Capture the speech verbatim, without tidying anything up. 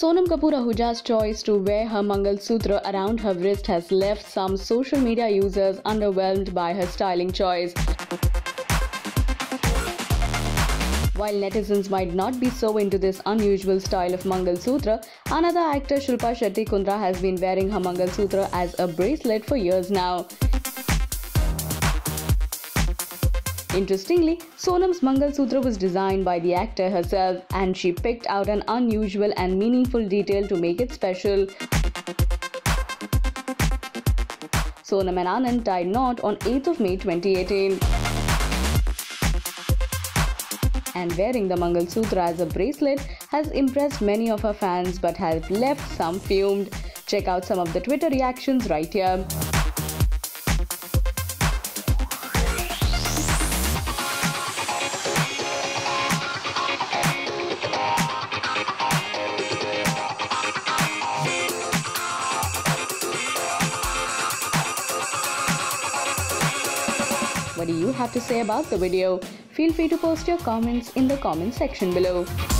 Sonam Kapoor Ahuja's choice to wear her Mangal Sutra around her wrist has left some social media users underwhelmed by her styling choice. While netizens might not be so into this unusual style of Mangal Sutra, another actor Shilpa Shetty Kundra has been wearing her Mangal Sutra as a bracelet for years now. Interestingly, Sonam's Mangal Sutra was designed by the actor herself, and she picked out an unusual and meaningful detail to make it special. Sonam and Anand tied knot on eighth of May twenty eighteen. And wearing the Mangal Sutra as a bracelet has impressed many of her fans but has left some fumed. Check out some of the Twitter reactions right here. What do you have to say about the video? Feel free to post your comments in the comment section below.